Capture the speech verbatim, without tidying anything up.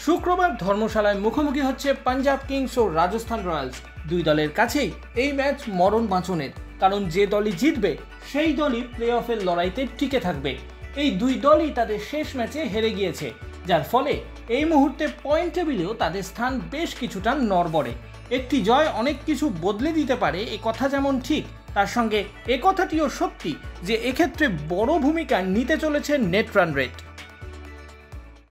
শুক্রবার ধর্মশালায় মুখোমুখি হচ্ছে পাঞ্জাব কিংস ও রাজস্থান রয়্যালস। দুই দলের কাছেই এই ম্যাচ মরণ বাঁচনের, কারণ যে দলই জিতবে সেই দলই প্লে অফের লড়াইতে টিকে থাকবে। এই দুই দলই তাদের শেষ ম্যাচে হেরে গিয়েছে, যার ফলে এই মুহূর্তে পয়েন্ট টেবিলেও তাদের স্থান বেশ কিছুটা নড়বড়ে। একটি জয় অনেক কিছু বদলে দিতে পারে, এ কথা যেমন ঠিক, তার সঙ্গে এ কথাটিও সত্যি যে এক্ষেত্রে বড় ভূমিকা নিতে চলেছে নেট রান রেট।